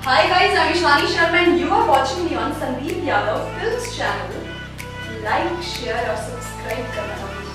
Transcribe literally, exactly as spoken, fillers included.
Hi guys, I'm Ishani Sharma and you are watching me on Sandeep Yadav Films channel. Like, share और subscribe करना